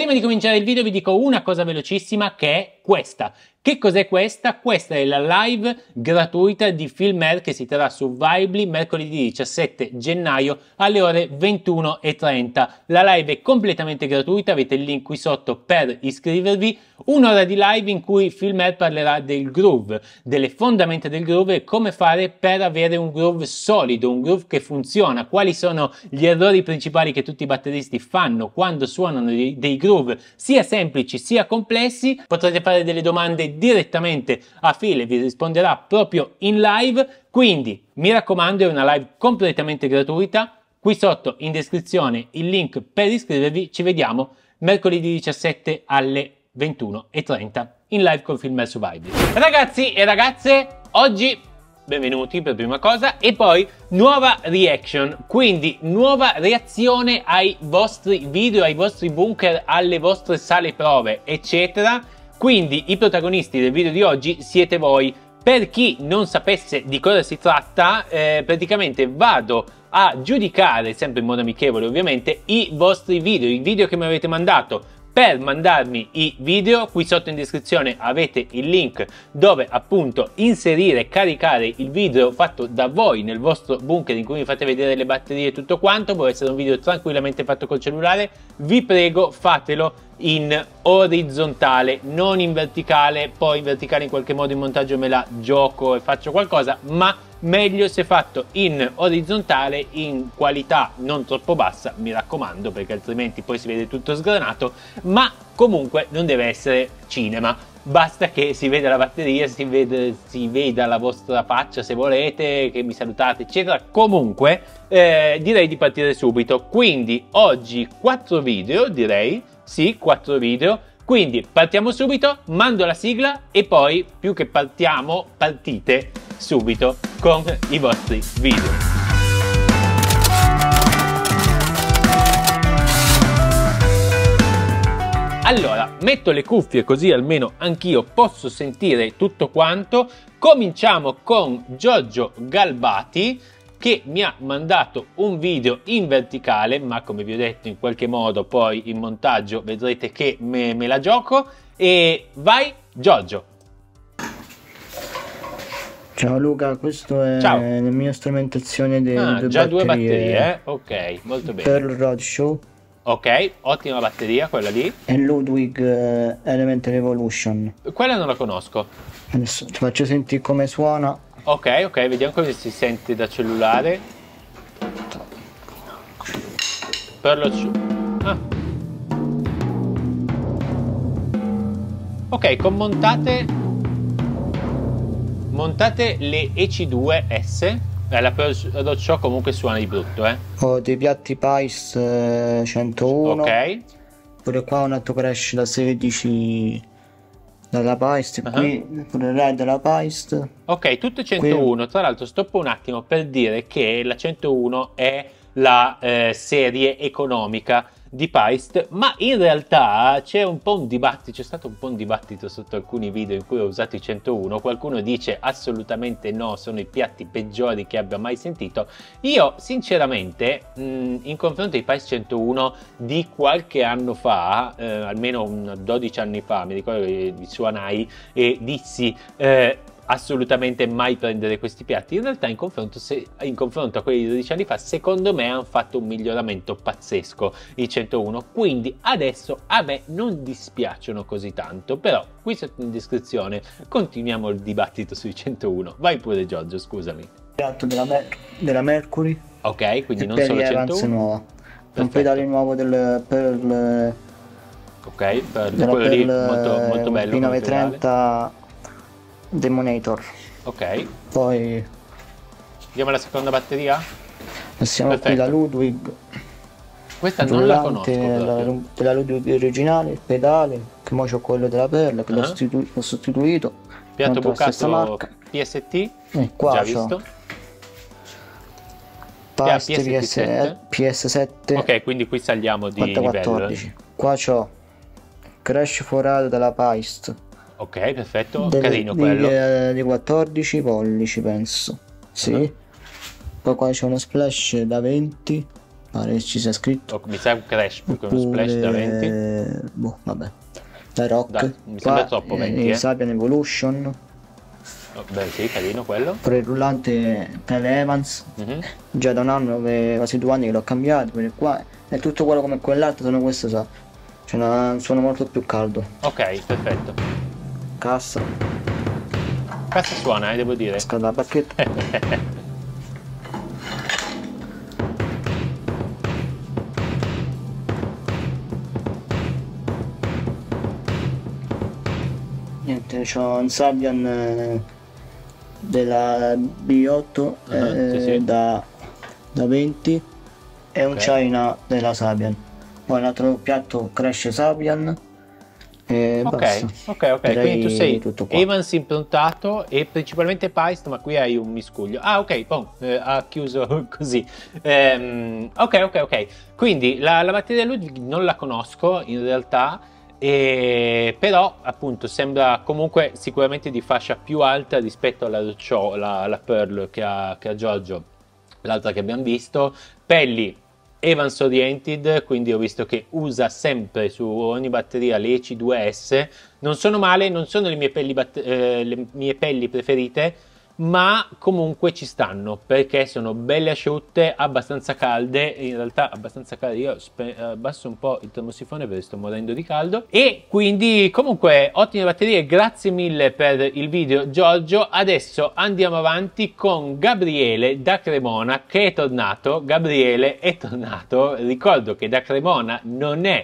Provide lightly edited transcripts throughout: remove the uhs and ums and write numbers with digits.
Prima di cominciare il video vi dico una cosa velocissima che è questa. Che cos'è questa? Questa è la live gratuita di Filmer che si terrà su Vibely mercoledì 17 gennaio alle ore 21:30. La live è completamente gratuita, avete il link qui sotto per iscrivervi. Un'ora di live in cui Filmer parlerà del groove, delle fondamenta del groove e come fare per avere un groove solido, un groove che funziona, quali sono gli errori principali che tutti i batteristi fanno quando suonano dei groove sia semplici sia complessi. Potrete fare delle domande direttamente a Phil e vi risponderà proprio in live, quindi mi raccomando, è una live completamente gratuita. Qui sotto in descrizione il link per iscrivervi. Ci vediamo mercoledì 17 alle 21:30 in live con Filmer su Vibely. Ragazzi e ragazze, oggi benvenuti per prima cosa e poi nuova reaction, quindi nuova reazione ai vostri video, ai vostri bunker, alle vostre sale prove eccetera. Quindi i protagonisti del video di oggi siete voi. Per chi non sapesse di cosa si tratta, praticamente vado a giudicare, sempre in modo amichevole ovviamente, i vostri video, i video che mi avete mandato. Per mandarmi i video, qui sotto in descrizione avete il link dove appunto inserire e caricare il video fatto da voi nel vostro bunker in cui mi fate vedere le batterie e tutto quanto. Può essere un video tranquillamente fatto col cellulare, vi prego fatelo in orizzontale, non in verticale. Poi in verticale in qualche modo in montaggio me la gioco e faccio qualcosa, ma meglio se fatto in orizzontale, in qualità non troppo bassa, mi raccomando, perché altrimenti poi si vede tutto sgranato, ma comunque non deve essere cinema, basta che si veda la batteria, si veda la vostra faccia se volete, che mi salutate eccetera. Comunque direi di partire subito, quindi oggi 4 video, direi, sì, 4 video. Quindi partiamo subito, mando la sigla e poi più che partiamo, partite subito con i vostri video. Allora, metto le cuffie così almeno anch'io posso sentire tutto quanto. Cominciamo con Giorgio Galbati, che mi ha mandato un video in verticale, ma come vi ho detto in qualche modo poi in montaggio vedrete che me la gioco. E vai Giorgio. Ciao Luca, questo è la mia strumentazione delle già due batterie, ok, molto bene. Per il Roadshow. Ok, ottima batteria quella lì. E Ludwig Elemental Evolution. Quella non la conosco. Adesso ti faccio sentire come suona. Ok, ok, vediamo come si sente da cellulare. Per lo ok, con montate le EC2S. La Roadshow comunque suona di brutto, Ho dei piatti Pice 101. Ok. Pure qua un altro crash da 16 dalla Pice, qui pure il Red della Pice. Ok, tutte 101. Qui... Tra l'altro stoppo un attimo per dire che la 101 è la serie economica di Pice, ma in realtà c'è un po' un dibattito, c'è stato un po' un dibattito sotto alcuni video in cui ho usato i 101. Qualcuno dice assolutamente no, sono i piatti peggiori che abbia mai sentito. Io sinceramente in confronto ai Pice 101 di qualche anno fa, almeno 12 anni fa, mi ricordo che vi suonai e dissi assolutamente mai prendere questi piatti. In realtà in confronto a quelli di 12 anni fa, secondo me hanno fatto un miglioramento pazzesco i 101, quindi adesso a me non dispiacciono così tanto. Però qui sotto in descrizione continuiamo il dibattito sui 101. Vai pure Giorgio, scusami. Piatto della Mercury. Ok, quindi non solo 101. Nuova. Un pedale nuovo per ok, per quello lì molto bello. P930 Demonator. Ok. Poi andiamo alla seconda batteria. Passiamo qui da Ludwig. Questa non la conosco proprio. Della Ludwig originale, il pedale, che ora c'ho quello della Perla che l'ho sostituito. Piatto bucato PST. Qua già visto. PS7. Ok, quindi qui saliamo di livello. 14. Qua c'ho Crash Forado della Pice. Ok, perfetto, carino quello. Di 14 pollici penso. Sì. Poi qua c'è uno splash da 20. Pare che ci sia scritto. Mi sa un crash più che uno splash da 20. boh, vabbè. Dai Rock. Dai, mi sembra troppo vecchi, Sapian Evolution. Oh, beh, sì, carino quello. Pure il rullante Tele Evans. Già da un anno, quasi 2 anni che l'ho cambiato, perché qua è tutto quello come quell'altro, sono questo sa. C'è un suono molto più caldo. Ok, perfetto. Cassa. Cassa suona, devo dire. Scala la bacchetta. Niente, c'ho un Sabian della B8 sì. da 20 e un China della Sabian. Poi l'altro piatto cresce Sabian e basta. Ok, Direi quindi tu sei tutto qua. Evans improntato e principalmente Paist, ma qui hai un miscuglio. Ah, ok, ha chiuso così. Ok. Quindi la batteria Ludwig non la conosco in realtà. Però appunto sembra comunque sicuramente di fascia più alta rispetto alla Pearl che ha Giorgio, l'altra che abbiamo visto. Pelli Evans oriented, quindi ho visto che usa sempre su ogni batteria le EC2S. Non sono male, non sono le mie pelli preferite, ma comunque ci stanno perché sono belle asciutte, abbastanza calde, in realtà abbastanza calde. Io abbasso un po' il termosifone perché sto morendo di caldo. E quindi comunque ottime batterie, grazie mille per il video Giorgio. Adesso andiamo avanti con Gabriele da Cremona che è tornato. Gabriele è tornato, ricordo che da Cremona non è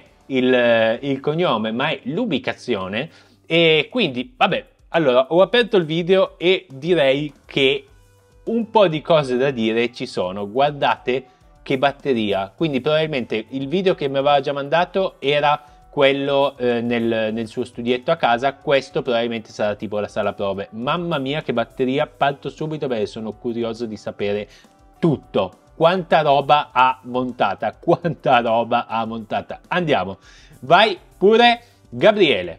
il cognome ma è l'ubicazione, e quindi vabbè. Allora, ho aperto il video e direi che un po' di cose da dire ci sono. Guardate che batteria. Quindi probabilmente il video che mi aveva già mandato era quello nel suo studietto a casa. Questo probabilmente sarà tipo la sala prove. Mamma mia che batteria, parto subito perché sono curioso di sapere tutto. Quanta roba ha montata, quanta roba ha montata. Andiamo, vai pure Gabriele.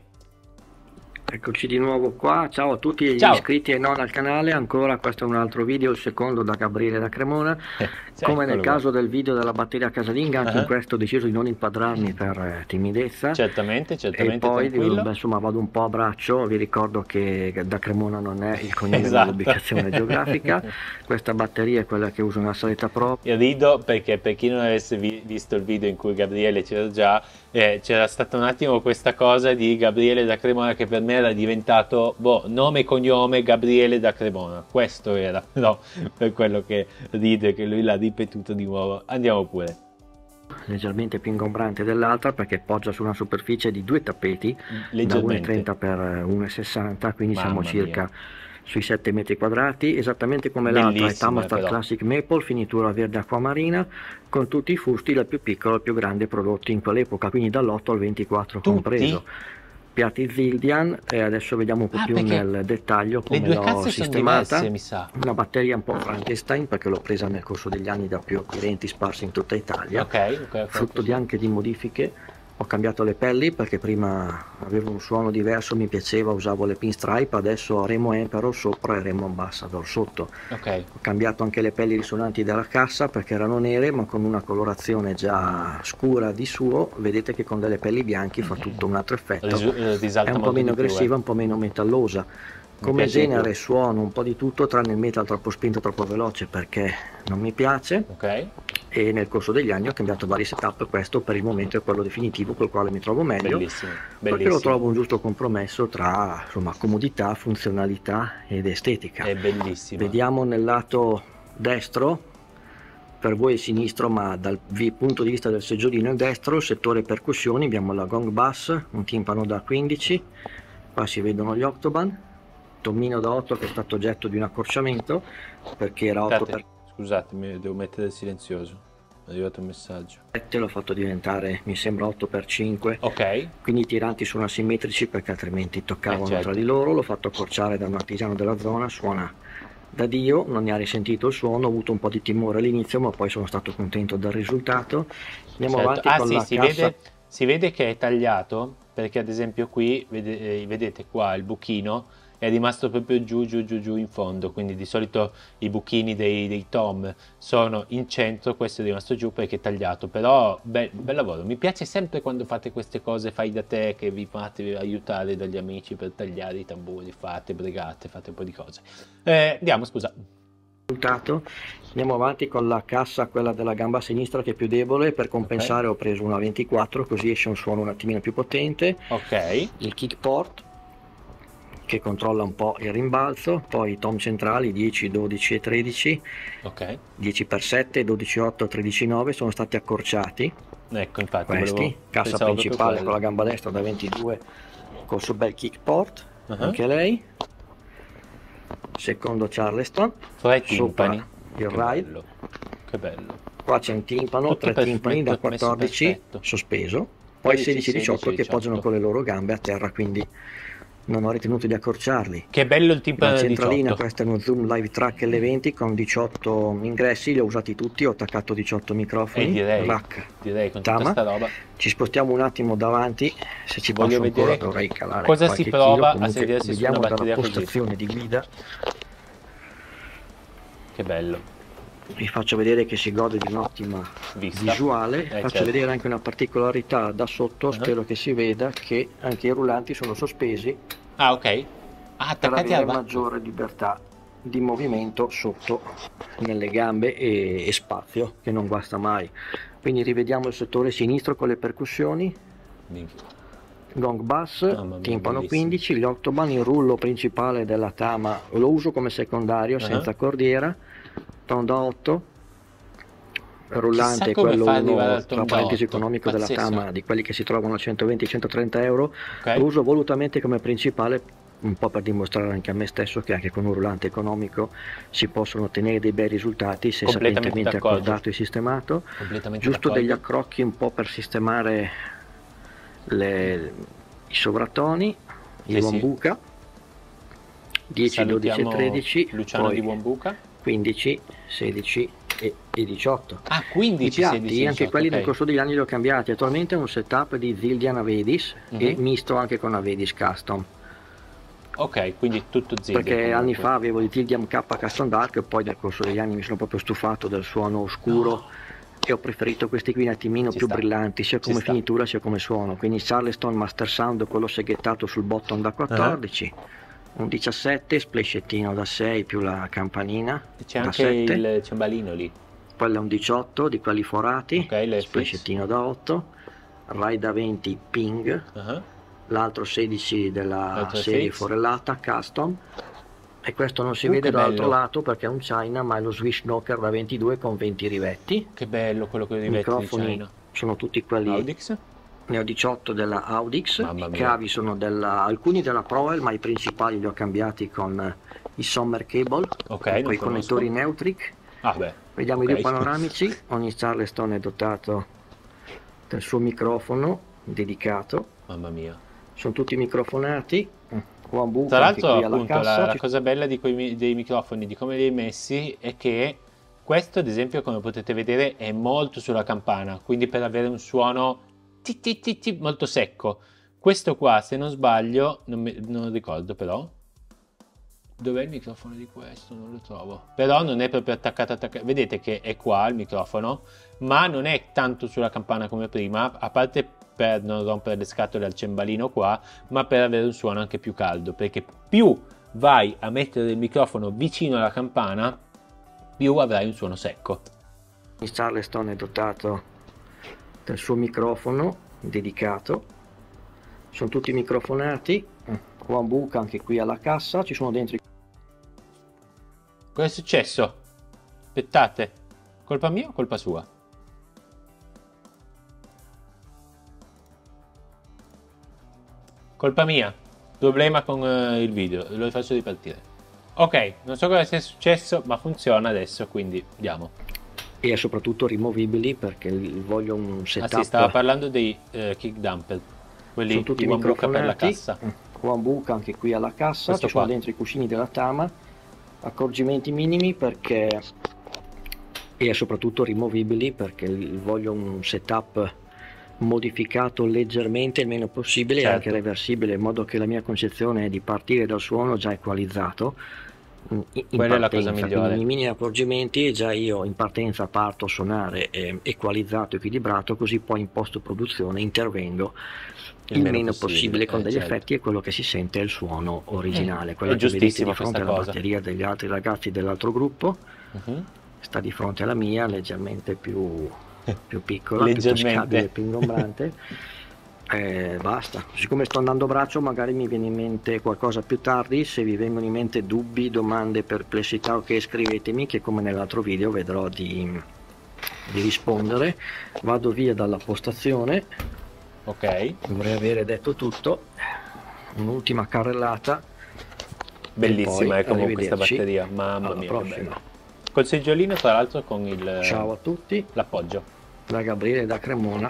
Eccoci di nuovo qua, ciao a tutti gli Ciao. iscritti e non al canale, ancora questo è un altro video, il secondo da Gabriele da Cremona. Come nel caso del video della batteria casalinga, anche in questo ho deciso di non inquadrarmi per timidezza. Certamente, E poi tranquillo. insomma vado un po' a braccio, vi ricordo che da Cremona non è il cognome Esatto. dell'ubicazione geografica. Questa batteria è quella che uso nella saletta Pro. Io rido perché per chi non avesse visto il video in cui Gabriele c'era già, c'era stata un attimo questa cosa di Gabriele da Cremona che per me era diventato nome e cognome Gabriele da Cremona. Questo era, no, per quello che ride, che lui l'ha ripetuto di nuovo. Andiamo pure. Leggermente più ingombrante dell'altra perché poggia su una superficie di 2 tappeti da 1,30 x 1,60, quindi siamo circa sui 7 metri quadrati, esattamente come l'altra è Thermastat Classic Maple, finitura verde acquamarina, con tutti i fusti dal più piccolo al più grande prodotti in quell'epoca, quindi dall'8 al 24 compreso. Piatti Zildjian, e adesso vediamo un po' più nel dettaglio come l'ho sistemata. Diverse, mi sa. Una batteria un po' Frankenstein perché l'ho presa nel corso degli anni da più acquirenti sparsi in tutta Italia, frutto di anche di modifiche. Ho cambiato le pelli perché prima avevo un suono diverso, mi piaceva, usavo le pinstripe, adesso ho Remo Emperor sopra e Remo Ambassador sotto. Ho cambiato anche le pelli risonanti della cassa perché erano nere ma con una colorazione già scura di suo. Vedete che con delle pelli bianchi fa tutto un altro effetto, è un po' meno aggressiva, un po' meno metallosa. Come genere suono un po' di tutto tranne il metal troppo spinto, troppo veloce perché non mi piace. E nel corso degli anni ho cambiato vari setup, questo per il momento è quello definitivo col quale mi trovo meglio, perché lo trovo un giusto compromesso tra insomma comodità, funzionalità ed estetica. È bellissimo. Vediamo nel lato destro, per voi è sinistro ma dal punto di vista del seggiolino è destro, il settore percussioni, abbiamo la gong bass, un timpano da 15, qua si vedono gli Octoban, tommino da 8 che è stato oggetto di un accorciamento perché era 8 per... Scusatemi, devo mettere il silenzioso. È arrivato un messaggio. L'ho fatto diventare, mi sembra 8x5. Quindi i tiranti sono asimmetrici perché altrimenti toccavano tra di loro. L'ho fatto accorciare da un artigiano della zona, suona da Dio, non ne ha risentito il suono, ho avuto un po' di timore all'inizio ma poi sono stato contento del risultato. Andiamo avanti con la cassa. Si vede che è tagliato perché ad esempio qui vedete qua il buchino è rimasto proprio giù in fondo, quindi di solito i buchini dei tom sono in centro, questo è rimasto giù perché è tagliato, però bel lavoro. Mi piace sempre quando fate queste cose fai da te, che vi fate aiutare dagli amici per tagliare i tamburi, bregate, fate un po' di cose. Andiamo, scusa. Risultato. Andiamo avanti con la cassa, quella della gamba sinistra che è più debole. Per compensare ho preso una 24, così esce un suono un attimino più potente. Ok. Il kick port che controlla un po' il rimbalzo, poi i tom centrali 10, 12 e 13. Ok. 10x7, 12,8, 13,9 sono stati accorciati. Ecco, infatti questi, cassa principale con la gamba destra da 22 col suo bel kick port, anche lei. Secondo Charleston, sopra il ride. Che bello. Qua c'è un timpano, 3 timpani da 14 sospeso, poi 16 e 18 che poggiano con le loro gambe a terra, quindi non ho ritenuto di accorciarli. Che bello il timpano da da centralina, 18. questo è uno Zoom Live Track L20 con 18 ingressi, li ho usati tutti, ho attaccato 18 microfoni, direi con tutta sta roba. Ci spostiamo un attimo davanti, se ci voglio posso vedere ancora dovrei calare cosa si prova chilo. a sedersi su una batteria così. Postazione di guida. Che bello. Vi faccio vedere che si gode di un'ottima visuale, faccio vedere anche una particolarità da sotto, spero che si veda che anche i rullanti sono sospesi. Ah, ok. Per avere maggiore libertà di movimento sotto nelle gambe e spazio, che non guasta mai. Quindi rivediamo il settore sinistro con le percussioni. Gong bass, timpano 15, gli Octoban, il rullo principale della Tama lo uso come secondario senza cordiera, tom da 8, rullante quello uno tra parentesi economico della Tama, di quelli che si trovano a 120-130 euro, lo uso volutamente come principale, un po' per dimostrare anche a me stesso che anche con un rullante economico si possono ottenere dei bei risultati se sapientemente accordato e sistemato. Giusto degli accrocchi un po' per sistemare i sovratoni, i Wambuka, 10, 12 e 13, Luciano di Wambuka, 15, 16 e 18. Ah, 15, i piatti, 16, 18, anche quelli nel corso degli anni li ho cambiati. Attualmente è un setup di Zildjian Avedis e misto anche con Avedis Custom. Ok, quindi tutto Zildjian. Perché anni fa avevo il Zildjian K Custom Dark e poi nel corso degli anni mi sono proprio stufato del suono oscuro e ho preferito questi qui un attimino più brillanti, sia come finitura sia come suono. Quindi Charleston Master Sound, quello seghettato sul bottom da 14. Un 17, splashettino da 6 più la campanina. C'è anche 7. Il cembalino lì. Quello è un 18 di quelli forati, splashettino da 8. Rai da 20 ping. L'altro 16 della serie forellata custom. E questo non si vede dall'altro lato perché è un China, ma è lo Swiss Knocker da 22 con 20 rivetti. Che bello quello con i rivetti. I microfoni sono tutti quelli Audix. Ne ho 18 della Audix, i cavi sono alcuni della Proel, ma i principali li ho cambiati con i Sommer Cable, con i connettori Neutric. Vediamo i due panoramici. Ogni Charleston è dotato del suo microfono dedicato. Mamma mia. Sono tutti microfonati. Tra l'altro, appunto, la cosa bella dei microfoni, di come li hai messi, è che questo, ad esempio, come potete vedere, è molto sulla campana, quindi per avere un suono molto secco. Questo qua, se non sbaglio, non ricordo però. Dov'è il microfono di questo? Non lo trovo. Però non è proprio attaccato. Vedete che è qua il microfono, ma non è tanto sulla campana come prima, a parte per non rompere le scatole al cembalino qua, ma per avere un suono anche più caldo, perché più vai a mettere il microfono vicino alla campana, più avrai un suono secco. Il Charleston è dotato del suo microfono dedicato, sono tutti microfonati. Wambuka anche qui alla cassa, ci sono dentro. Cosa è successo? Aspettate, colpa mia o colpa sua? Colpa mia, problema con il video, lo faccio ripartire. Ok, non so cosa sia successo, ma funziona adesso, quindi andiamo. E soprattutto rimovibili perché voglio un setup. Ah sì, stava parlando dei kick dumper, quelli sono tutti di Wambuka per la cassa. Wambuka anche qui alla cassa, ci sono dentro i cuscini della Tama, accorgimenti minimi perché e soprattutto rimovibili perché voglio un setup modificato leggermente il meno possibile, certo, e anche reversibile, in modo che la mia concezione è di partire dal suono già equalizzato in quella è la cosa migliore. Quindi i minimi accorgimenti già io in partenza parto a suonare equalizzato, equilibrato, così poi in post produzione intervengo il meno possibile con degli certo, effetti, e quello che si sente è il suono originale, quello è che vedete di fronte alla cosa. batteria degli altri ragazzi dell'altro gruppo sta di fronte alla mia, leggermente più piccola, più tascabile, più ingombrante. Basta, siccome sto andando a braccio magari mi viene in mente qualcosa più tardi. Se vi vengono in mente dubbi, domande, perplessità, ok, scrivetemi, che come nell'altro video vedrò di rispondere. Vado via dalla postazione, ok, dovrei avere detto tutto. Un'ultima carrellata, bellissima è comunque questa batteria, mamma mia, che bella. Col seggiolino tra l'altro con il ciao a tutti, l'appoggio. Da Gabriele da Cremona,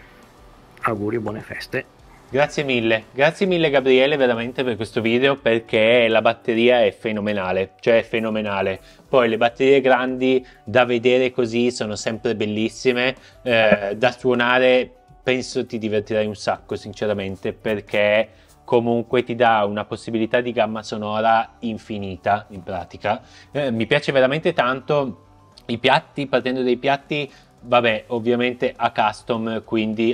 auguri e buone feste. Grazie mille Gabriele veramente per questo video, perché la batteria è fenomenale, cioè è fenomenale. Poi le batterie grandi da vedere così sono sempre bellissime, da suonare penso ti divertirai un sacco sinceramente, perché comunque ti dà una possibilità di gamma sonora infinita in pratica. Mi piace veramente tanto i piatti, partendo dai piatti. Vabbè, ovviamente a custom, quindi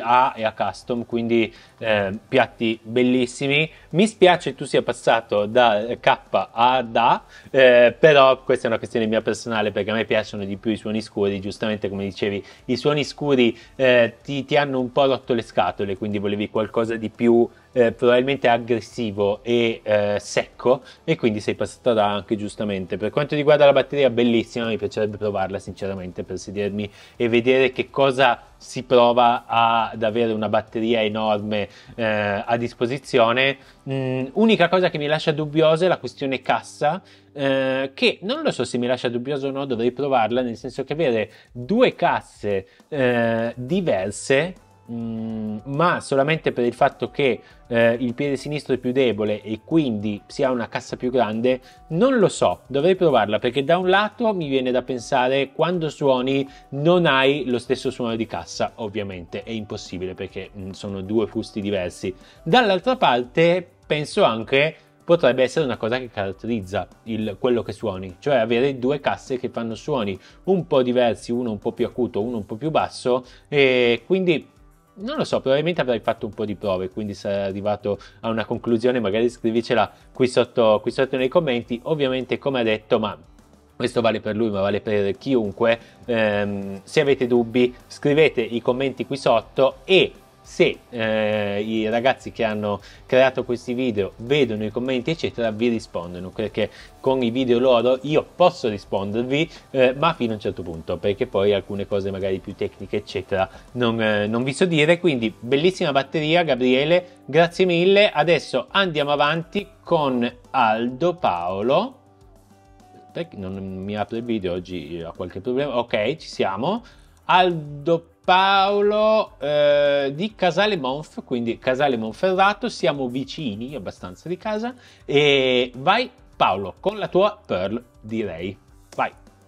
quindi piatti bellissimi. Mi spiace tu sia passato da K ad A, però questa è una questione mia personale, perché a me piacciono di più i suoni scuri. Giustamente, come dicevi, i suoni scuri ti hanno un po' rotto le scatole, quindi volevi qualcosa di più probabilmente aggressivo e secco, e quindi sei passato da anche giustamente. Per quanto riguarda la batteria, bellissima, mi piacerebbe provarla sinceramente per sedermi e vedere che cosa si prova ad avere una batteria enorme a disposizione. Unica cosa che mi lascia dubbiosa è la questione cassa, che non lo so se mi lascia dubbioso o no, dovrei provarla, nel senso che avere due casse diverse, ma solamente per il fatto che il piede sinistro è più debole e quindi si ha una cassa più grande, non lo so, dovrei provarla, perché da un lato mi viene da pensare, quando suoni non hai lo stesso suono di cassa, ovviamente è impossibile perché sono due fusti diversi. Dall'altra parte penso anche potrebbe essere una cosa che caratterizza quello che suoni, cioè avere due casse che fanno suoni un po' diversi, uno un po' più acuto, uno un po' più basso, e quindi non lo so, probabilmente avrai fatto un po' di prove, quindi sarai arrivato a una conclusione. Magari scrivicela qui sotto nei commenti. Ovviamente, come ha detto, ma questo vale per lui, ma vale per chiunque, se avete dubbi scrivete i commenti qui sotto, e se i ragazzi che hanno creato questi video vedono i commenti eccetera, vi rispondono, perché con i video loro io posso rispondervi, ma fino a un certo punto, perché poi alcune cose magari più tecniche eccetera non vi so dire. Quindi bellissima batteria Gabriele, grazie mille. Adesso andiamo avanti con Aldo Paolo, perché non mi apre il video oggi, ha qualche problema. Ok, ci siamo. Aldo Paolo di Casale Monf, quindi Casale Monferrato, siamo vicini abbastanza di casa. E vai Paolo con la tua Pearl, direi. Vai.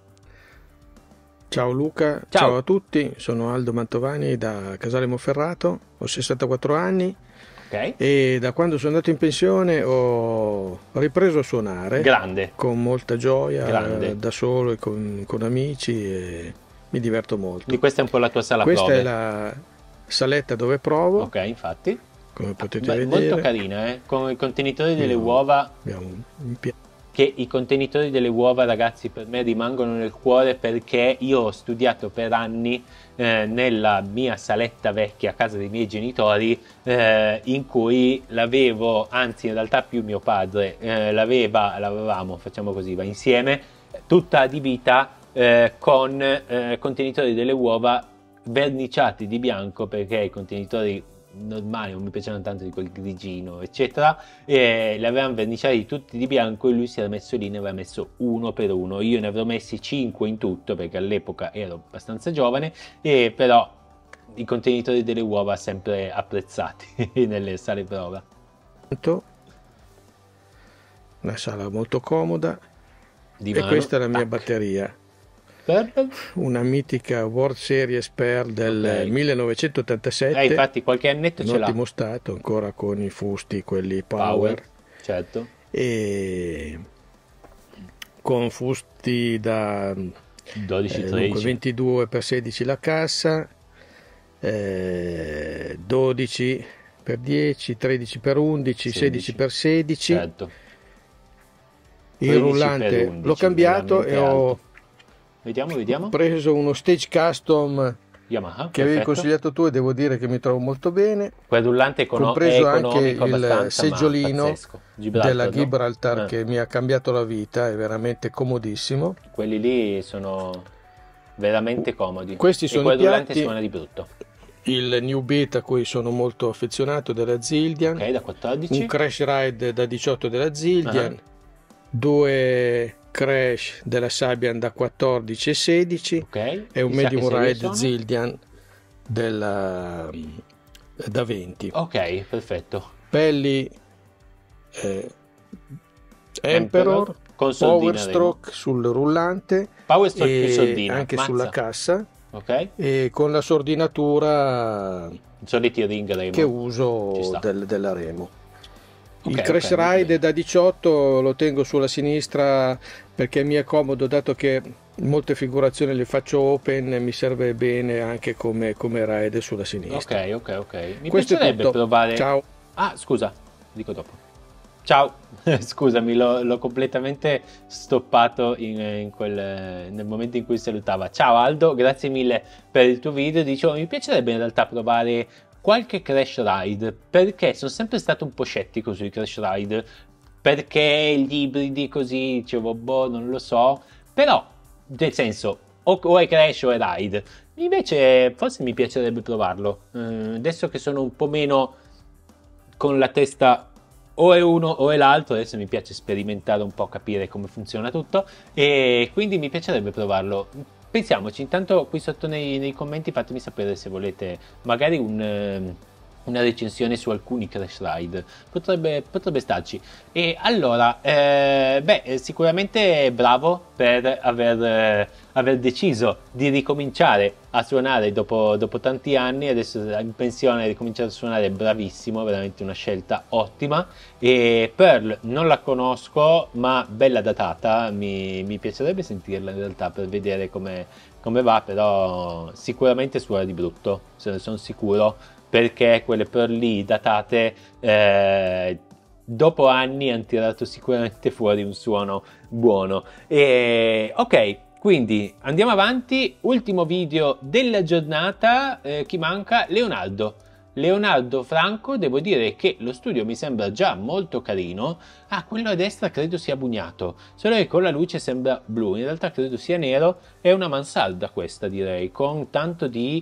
Ciao Luca, ciao a tutti, sono Aldo Mantovani da Casale Monferrato, ho 64 anni. Okay. E da quando sono andato in pensione ho ripreso a suonare. Grande. Con molta gioia, da solo e con amici, e mi diverto molto. Di questa è un po' la tua sala prove. Questa è la saletta dove provo. Ok, infatti. Come potete vedere. Molto carina, con i contenitori delle uova. Che i contenitori delle uova, ragazzi, per me rimangono nel cuore, perché io ho studiato per anni nella mia saletta vecchia a casa dei miei genitori, in cui l'avevo, anzi in realtà più mio padre l'avevamo, facciamo così, va insieme, tutta adibita con contenitori delle uova verniciati di bianco, perché i contenitori normali non mi piacevano tanto, di quel grigino eccetera, e li avevamo verniciati tutti di bianco, e lui si era messo lì, ne aveva messo uno per uno. Io ne avrò messi 5 in tutto, perché all'epoca ero abbastanza giovane, e però i contenitori delle uova sempre apprezzati nelle sale prova. Una sala molto comoda, e questa è la mia batteria. una mitica World Series Pearl del 1987. Infatti qualche annetto ce l'ha. In ottimo stato, ancora con i fusti, quelli Power. Certo. E con fusti da 12-13. 22x16 la cassa, 12 per 10, 13 per 11, 16 per 16. Certo. Il rullante 11, l'ho cambiato e ho vediamo. preso uno Stage Custom Yamaha, che avevi consigliato tu e devo dire che mi trovo molto bene. Quel rullante compreso anche il seggiolino della Gibraltar, no? Che mi ha cambiato la vita, è veramente comodissimo. Quelli lì sono veramente comodi. Questi sono i rullante suona di brutto. Il New Beat a cui sono molto affezionato della Zildjian, da 14. Un Crash Ride da 18 della Zildjian, 2 Crash della Sabian da 14 e 16, e un Medium Ride Zildjian da 20. Ok, perfetto. Pelli Emperor con Power Stroke sul rullante, Power Stroke e soldina, anche sulla cassa. E con la sordinatura soliti ring Remo che uso della Remo. Il Crash Ride da 18 lo tengo sulla sinistra perché mi è comodo, dato che molte figurazioni le faccio open e mi serve bene anche come ride sulla sinistra. Ok. Mi piacerebbe provare. Ciao. Scusa, dico dopo. Ciao, scusami, l'ho completamente stoppato nel momento in cui salutava. Ciao Aldo, grazie mille per il tuo video. Dicevo, mi piacerebbe in realtà provare qualche Crash Ride, perché sono sempre stato un po' scettico sui Crash Ride, perché gli ibridi così, dicevo, non lo so, però, nel senso, o è Crash o è Ride. Invece, forse mi piacerebbe provarlo. Adesso che sono un po' meno con la testa o è uno o è l'altro, adesso mi piace sperimentare un po', capire come funziona tutto, e quindi mi piacerebbe provarlo. Pensiamoci, intanto qui sotto nei commenti fatemi sapere se volete magari una recensione su alcuni Crash Ride, potrebbe starci. E allora, sicuramente bravo per aver deciso di ricominciare a suonare dopo tanti anni, adesso in pensione ricominciare a suonare, bravissimo, veramente una scelta ottima. E Pearl non la conosco, ma bella datata, mi piacerebbe sentirla in realtà per vedere come va, però sicuramente suona di brutto, sono sicuro, perché quelle Pearl lì datate dopo anni hanno tirato sicuramente fuori un suono buono. Ok, quindi andiamo avanti. Ultimo video della giornata. Chi manca? Leonardo Franco. Devo dire che lo studio mi sembra già molto carino. Quello a destra credo sia bugnato, solo che con la luce sembra blu, in realtà credo sia nero. È una mansarda questa, direi, con tanto di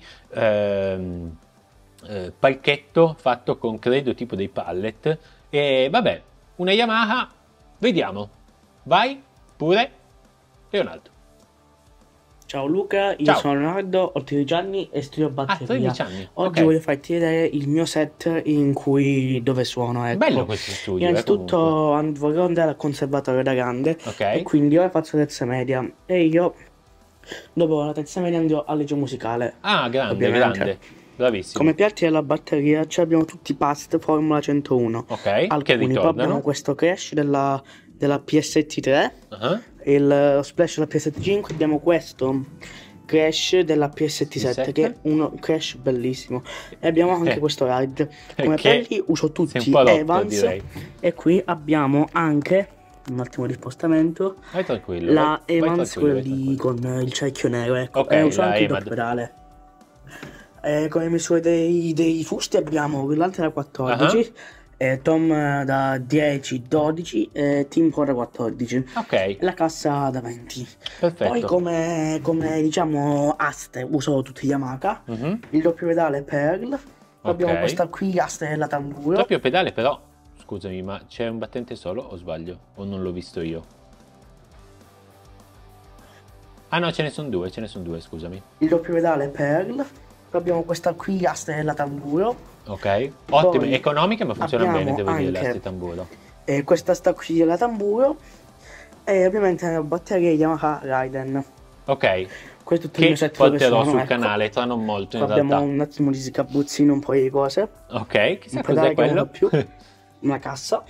palchetto fatto con, credo, tipo dei pallet. E vabbè, una Yamaha, vediamo. Vai pure, Leonardo. Ciao Luca, io sono Leonardo, ho 13 anni e studio batteria. 13 anni. Oggi voglio farti vedere il mio set dove suono. Ecco. Bello questo studio. Innanzitutto vorrei andare al conservatorio da grande, e quindi ora faccio terza media, e io dopo la terza media andrò al liceo musicale. Grande. Bravissimo. Come piatti della batteria abbiamo tutti i Past Formula 101. Alcuni, poi abbiamo questo Crash della PST3, lo Splash della PST5, abbiamo questo Crash della PST7 che è un Crash bellissimo, e abbiamo anche questo Ride. Come pelli uso tutti Evans, direi. E qui abbiamo anche un attimo di spostamento, la Evans, quella lì con il cerchio nero, ecco. Uso anche il doppio pedale. Come misure dei fusti abbiamo Brillante da 14, Tom da 10, 12 e Team Pro da 14. La cassa da 20. Perfetto. Poi come diciamo aste uso tutti Yamaha, il doppio pedale Pearl, abbiamo questa qui aste della Tamburo. Doppio pedale però, scusami, ma c'è un battente solo o sbaglio? O non l'ho visto io? No, ce ne sono due, scusami. Il doppio pedale Pearl. Abbiamo questa qui aste della Tamburo. Ottime, economiche, ma funziona bene, devo dire, l'aste Tamburo. Questa sta qui della Tamburo. E ovviamente la batteria Yamaha Raiden. Ok. Questo è tutto che il mio set porterò sul canale tra non molto in abbiamo realtà. Un attimo di sgabuzzino, un po' di cose. Ok, chissà cos'è quello. Più. Una cassa.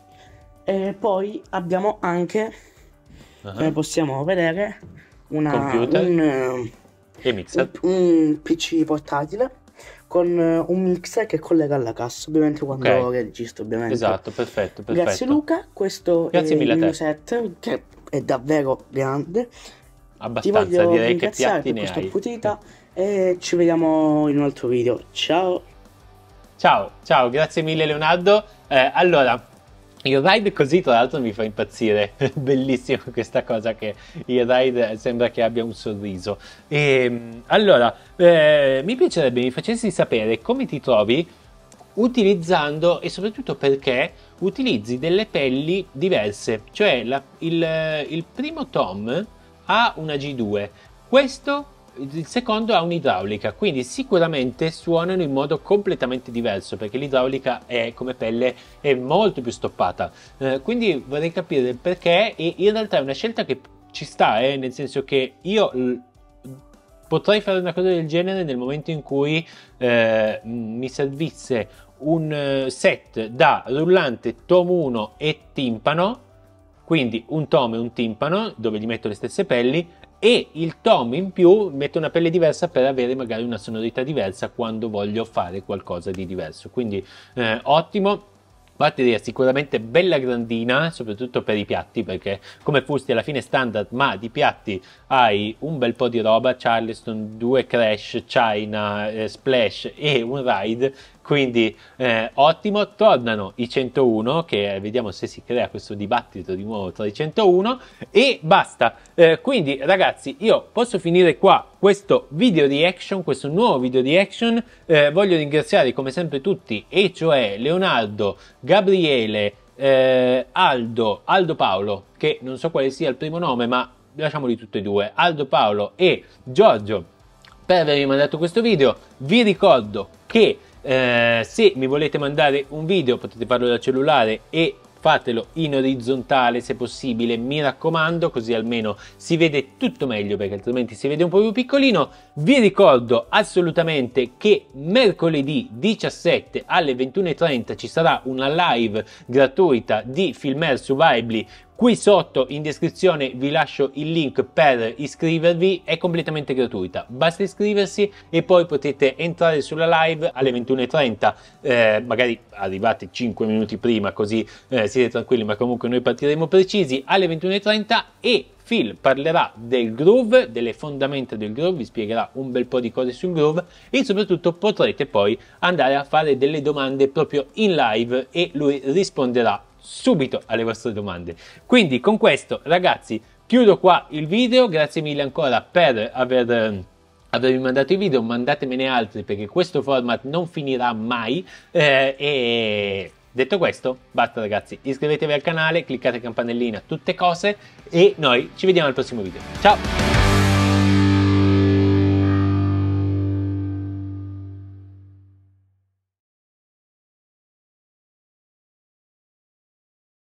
E poi abbiamo anche, come possiamo vedere, computer e mixer. Un PC portatile con un mixer che collega alla cassa, ovviamente quando registro, ovviamente. Esatto, perfetto. Grazie Luca, questo Grazie è mille il a te. mio set, che è davvero grande. Abbastanza, direi che piatti ne hai. Putita, e ci vediamo in un altro video. Ciao. Ciao, grazie mille Leonardo. Allora, il ride così tra l'altro mi fa impazzire, bellissimo questa cosa che il ride sembra che abbia un sorriso. Allora, mi piacerebbe mi facessi sapere come ti trovi utilizzando e soprattutto perché utilizzi delle pelli diverse, cioè il primo Tom ha una G2, il secondo ha un'idraulica, quindi sicuramente suonano in modo completamente diverso perché l'idraulica come pelle è molto più stoppata, quindi vorrei capire il perché e in realtà è una scelta che ci sta, nel senso che io potrei fare una cosa del genere nel momento in cui mi servisse un set da rullante Tom 1 e timpano, quindi un tom e un timpano dove gli metto le stesse pelli e il tom in più metto una pelle diversa per avere magari una sonorità diversa quando voglio fare qualcosa di diverso, quindi ottimo. Batteria sicuramente bella grandina, soprattutto per i piatti, perché come fusti alla fine standard, ma di piatti hai un bel po' di roba, Charleston, 2 Crash, China, Splash e un Ride, quindi ottimo. Tornano i 101, che vediamo se si crea questo dibattito di nuovo tra i 101 e basta. Quindi ragazzi, io posso finire qua questo video reaction, questo nuovo video reaction. Voglio ringraziare come sempre tutti, e cioè Leonardo, Gabriele, Aldo Paolo, che non so quale sia il primo nome, ma lasciamoli tutti e due, Aldo Paolo e Giorgio, per avermi mandato questo video. Vi ricordo che se mi volete mandare un video potete farlo dal cellulare e fatelo in orizzontale se possibile, mi raccomando, così almeno si vede tutto meglio, perché altrimenti si vede un po' più piccolino. Vi ricordo assolutamente che mercoledì 17 alle 21:30 ci sarà una live gratuita di Filmer su Vibely. Qui sotto in descrizione vi lascio il link per iscrivervi, è completamente gratuita, basta iscriversi e poi potete entrare sulla live alle 21:30, magari arrivate 5 minuti prima così siete tranquilli, ma comunque noi partiremo precisi alle 21:30 e Phil parlerà del groove, delle fondamenta del groove, vi spiegherà un bel po' di cose sul groove e soprattutto potrete poi andare a fare delle domande proprio in live e lui risponderà subito alle vostre domande. Quindi con questo ragazzi chiudo qua il video, grazie mille ancora per avermi mandato i video, mandatemene altri perché questo format non finirà mai, e detto questo basta ragazzi, iscrivetevi al canale, cliccate campanellina, tutte cose, e noi ci vediamo al prossimo video. Ciao!